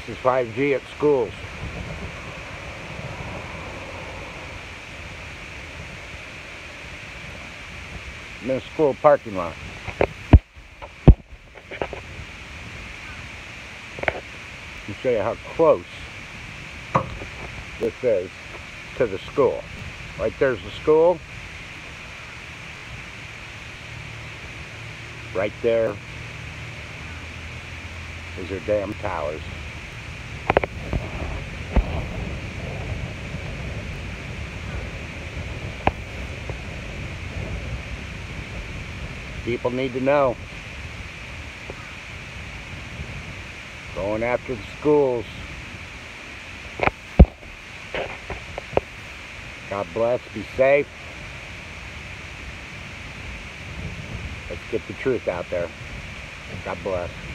is 5G at schools. I'm in a school parking lot. Let me show you how close this is to the school. Right there's the school. Right there is your damn towers. People need to know. Going after the schools. God bless. Be safe. Let's get the truth out there. God bless.